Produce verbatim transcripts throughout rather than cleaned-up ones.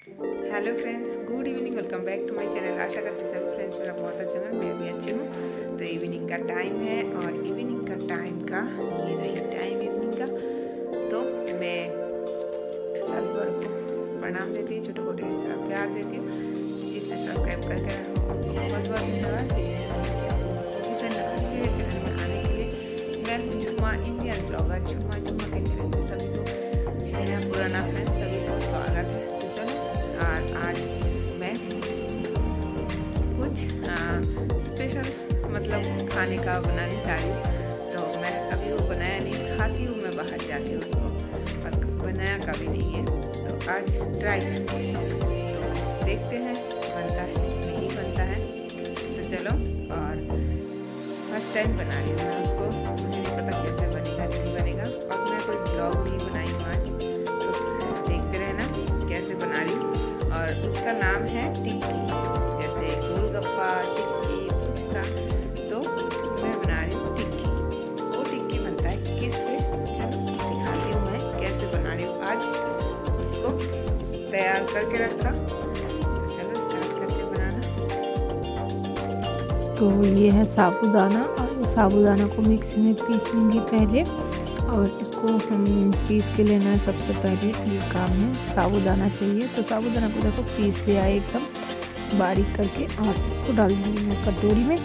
Hello friends, good evening. Welcome back to my channel. आशा करती सभी फ्रेंड्स मेरा बहुत अच्छा है, मैं भी अच्छी हूँ। तो इवनिंग का टाइम है और इवनिंग का टाइम का ये रही टाइम इवनिंग का। तो मैं सभी बड़ों को प्रणाम देती हूँ, छोटे छोटे से प्यार देती हूँ। इसमें सब्सक्राइब करके रखो, बहुत बहुत धन्यवाद। चैनल में आने के लिए मैं हूँ झुमा इंडियन ब्लॉगर। झुमा झुमा के चैनल में सभी को नया पुराना फ्रेंड्स सभी को स्वागत है। और आज मैं कुछ स्पेशल मतलब खाने का बनाने जा रही हूँ। तो मैं कभी वो बनाया नहीं, खाती हूँ मैं बाहर जाके उसको, पर बनाया कभी नहीं है। तो आज ट्राई करते हैं, तो देखते हैं बनता है नहीं बनता है। तो चलो, और फर्स्ट टाइम बना रही हूँ मैं उसको, मुझे नहीं पता कैसे बनेगा नहीं बनेगा। और मैं कोई ब्लॉग नहीं बनाई हूँ आज, तो देखते रहना कैसे बना रही हूँ। और उसका नाम है टिक्की, जैसे गोलगप्पा, टिक्की, फुचका। तो मैं बना रही हूँ टिक्की। वो टिक्की बनता है किससे, चलो दिखाती हूँ मैं कैसे बना रही हूँ। आज उसको तैयार करके रखा, तो चलो स्टार्ट करके बनाना। तो ये है साबूदाना, और साबूदाना को मिक्सी में पीस लूँगी पहले, और इसको हम पीस के लेना है। सबसे पहले ये काम है, साबूदाना चाहिए। तो साबूदाना को देखो पीस लिया है एकदम बारीक करके, और इसको डाल दूँगी मैं कटोरी में।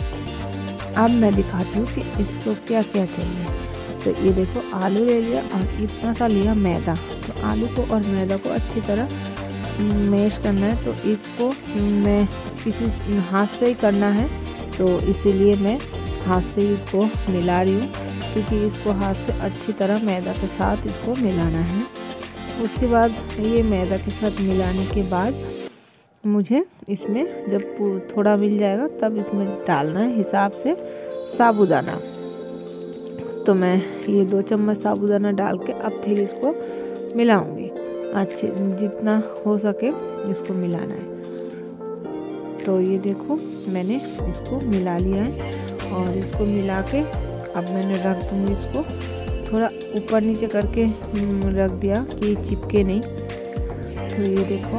अब मैं दिखाती हूँ कि इसको क्या क्या चाहिए। तो ये देखो आलू ले लिया, और इतना सा लिया मैदा। तो आलू को और मैदा को अच्छी तरह मैश करना है। तो इसको मैं किसी हाथ से ही करना है, तो इसीलिए मैं हाथ से ही इसको मिला रही हूँ, क्योंकि इसको हाथ से अच्छी तरह मैदा के साथ इसको मिलाना है। उसके बाद ये मैदा के साथ मिलाने के बाद मुझे इसमें जब थोड़ा मिल जाएगा तब इसमें डालना है हिसाब से साबूदाना। तो मैं ये दो चम्मच साबूदाना डाल के अब फिर इसको मिलाऊंगी। अच्छे जितना हो सके इसको मिलाना है। तो ये देखो मैंने इसको मिला लिया है, और इसको मिला के अब मैंने रख दूँगी इसको, थोड़ा ऊपर नीचे करके रख दिया कि चिपके नहीं। तो ये देखो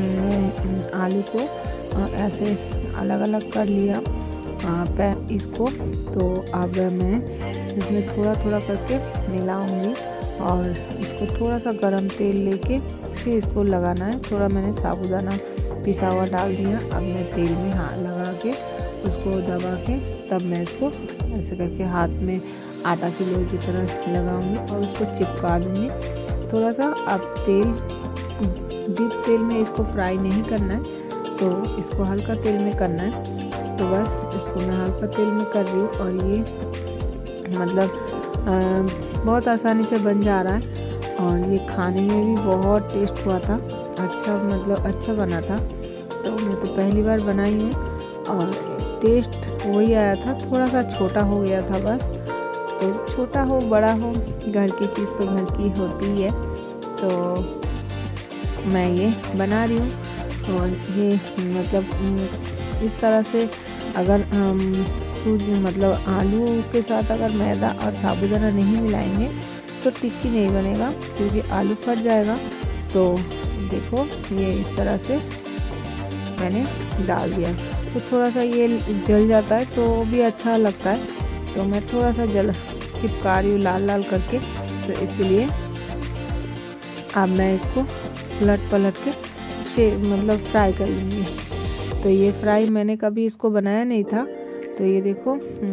आलू को ऐसे अलग अलग कर लिया इसको। तो अब मैं इसमें थोड़ा थोड़ा करके मिलाऊंगी, और इसको थोड़ा सा गरम तेल लेके फिर इसको लगाना है। थोड़ा मैंने साबूदाना पिसा हुआ डाल दिया। अब मैं तेल में हाथ लगा के उसको दबा के तब मैं इसको ऐसे करके हाथ में आटा की लोई की तरह लगाऊंगी और उसको चिपका दूंगी थोड़ा सा। अब तेल डीप तेल में इसको फ्राई नहीं करना है, तो इसको हल्का तेल में करना है। तो बस इसको मैं हल्का तेल में कर रही हूँ, और ये मतलब आ, बहुत आसानी से बन जा रहा है। और ये खाने में भी बहुत टेस्ट हुआ था, अच्छा मतलब अच्छा बना था। तो मैं तो पहली बार बनाई हूँ, और टेस्ट वही आया था, थोड़ा सा छोटा हो गया था बस। तो छोटा हो बड़ा हो, घर की चीज़ तो घर की होती है। तो मैं ये बना रही हूँ, और ये मतलब इस तरह से अगर हम मतलब आलू के साथ अगर मैदा और साबूदाना नहीं मिलाएंगे तो टिक्की नहीं बनेगा, क्योंकि आलू फट जाएगा। तो देखो ये इस तरह से मैंने डाल दिया, तो थोड़ा सा ये जल जाता है तो भी अच्छा लगता है। तो मैं थोड़ा सा जल चिपका रही हूँ लाल लाल करके, तो इसलिए अब मैं इसको पलट पलट के शे मतलब फ्राई कर लूँगी। तो ये फ्राई मैंने कभी इसको बनाया नहीं था। तो ये देखो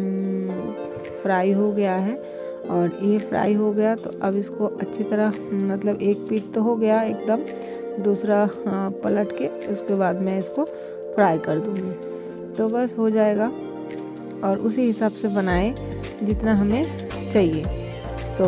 फ्राई हो गया है, और ये फ्राई हो गया। तो अब इसको अच्छी तरह मतलब एक पीठ तो हो गया एकदम, दूसरा पलट के उसके बाद मैं इसको फ्राई कर दूँगी। तो बस हो जाएगा, और उसी हिसाब से बनाए जितना हमें चाहिए। तो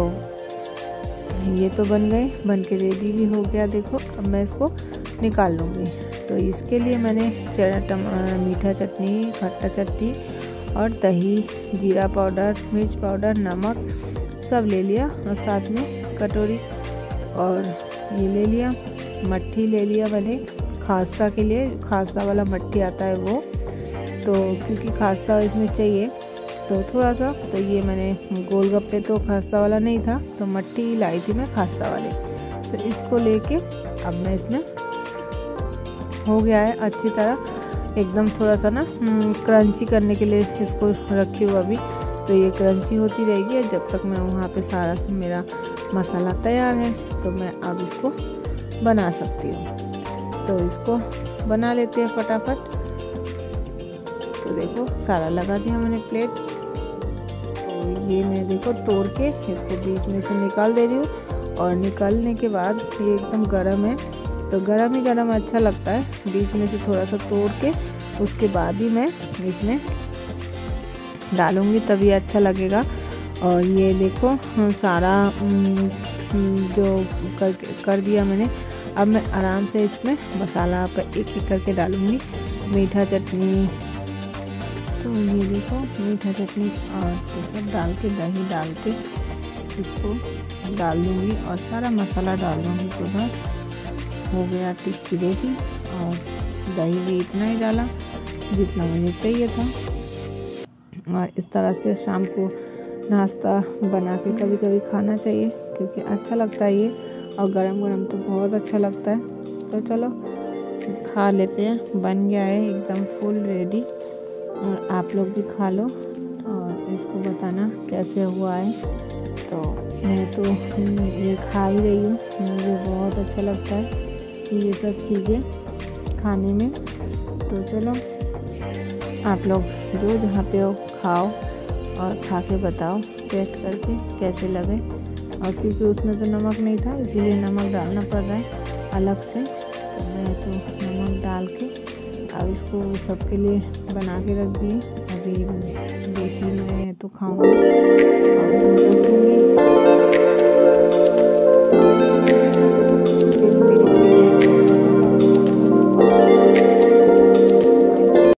ये तो बन गए, बन के रेडी भी हो गया। देखो अब मैं इसको निकाल लूँगी। तो इसके लिए मैंने मीठा चटनी, खट्टा चटनी और दही, जीरा पाउडर, मिर्च पाउडर, नमक सब ले लिया, और साथ में कटोरी और ये ले लिया, मट्ठी ले लिया मैंने खास्ता के लिए। खास्ता वाला मट्ठी आता है वो, तो क्योंकि खास्ता इसमें चाहिए तो थोड़ा सा। तो ये मैंने गोलगप्पे तो खास्ता वाला नहीं था, तो मट्ठी लाई थी मैं खास्ता वाले। तो इसको लेके अब मैं इसमें हो गया है अच्छी तरह एकदम। थोड़ा सा ना क्रंची करने के लिए इसको रखी हूँ अभी, तो ये क्रंची होती रहेगी जब तक मैं वहाँ पे सारा से मेरा मसाला तैयार है, तो मैं अब इसको बना सकती हूँ। तो इसको बना लेते हैं फटाफट। तो देखो सारा लगा दिया मैंने प्लेट। तो ये मैं देखो तोड़ के इसको बीच में से निकाल दे रही हूँ, और निकालने के बाद ये एकदम गरम है, तो गरम ही गरम अच्छा लगता है। बीच में से थोड़ा सा तोड़ के उसके बाद ही मैं इसमें डालूँगी, तभी अच्छा लगेगा। और ये देखो सारा जो कर कर दिया मैंने। अब मैं आराम से इसमें मसाला पर एक एक करके डालूँगी। मीठा चटनी, तो ये देखो मीठा चटनी और ये सब डाल के, दही डाल के इसको डाल दूँगी और सारा मसाला डाल दूँगी। तो बस हो गया टिक्की रेडी। और दही भी इतना ही डाला जितना मुझे चाहिए था। और इस तरह से शाम को नाश्ता बना के कभी कभी खाना चाहिए, क्योंकि अच्छा लगता है ये, और गरम गरम तो बहुत अच्छा लगता है। तो चलो खा लेते हैं। बन गया है एकदम फुल रेडी, और आप लोग भी खा लो और इसको बताना कैसे हुआ है। तो मैं तो ये खा ही रही हूँ, मुझे बहुत अच्छा लगता है ये सब चीज़ें खाने में। तो चलो आप लोग जो जहाँ पे हो खाओ और खा के बताओ टेस्ट करके कैसे लगे। और क्योंकि उसमें तो नमक नहीं था, इसीलिए नमक डालना पड़ रहा है अलग से। तो मैं तो नमक डाल के अब इसको सबके लिए बना के रख दिए। अभी बेटी मैं तो खाऊंगी और तुम रखूँगी।